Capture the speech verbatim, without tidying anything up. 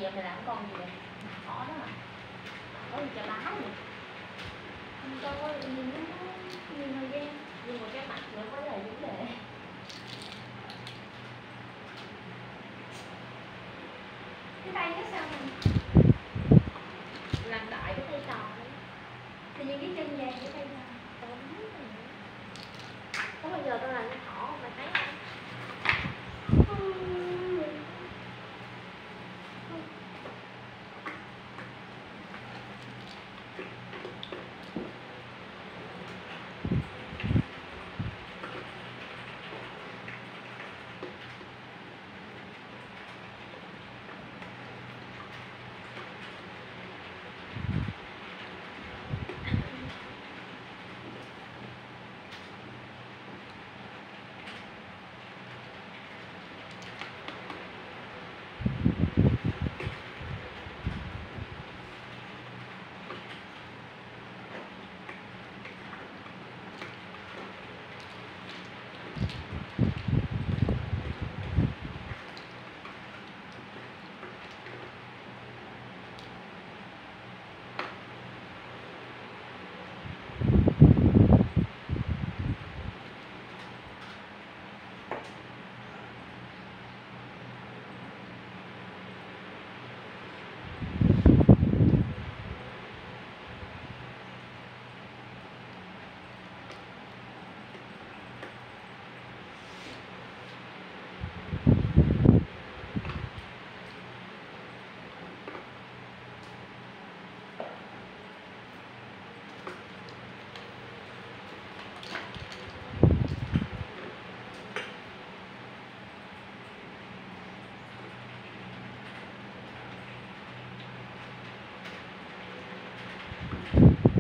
vậy? Mày làm con gì vậy? Khó đó à? Có gì cho báo vậy? Không có, nhìn nó nhiều thời gian. Nhưng mà cái mặt nữa mới là vấn đề. Cái tay nó sao mình làm đại cái tay tròn đấy. thì những cái chân vàng cái tay tròn. Có bao giờ tao làm cái thỏ không? Mày thấy không? Thank you.